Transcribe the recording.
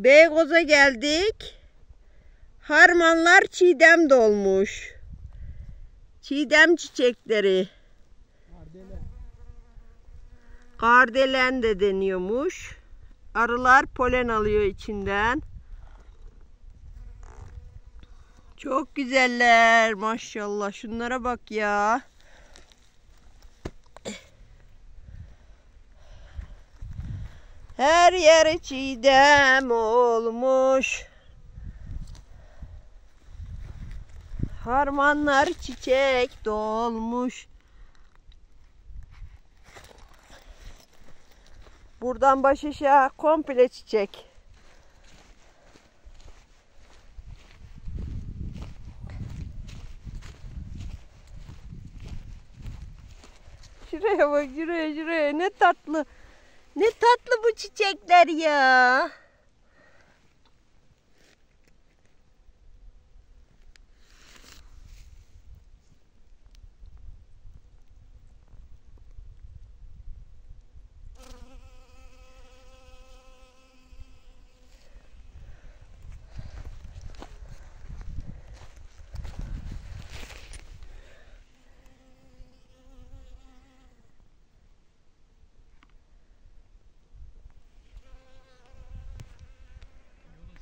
Beykoz'a geldik. Harmanlar çiğdem dolmuş. Çiğdem çiçekleri. Kardelen de deniyormuş. Arılar polen alıyor içinden. Çok güzeller maşallah. Şunlara bak ya. Her yer çiğdem olmuş. Harmanlar çiçek dolmuş. Buradan baş aşağı komple çiçek. Şuraya bak, şuraya. Ne tatlı. Ne tatlı bu çiçekler ya.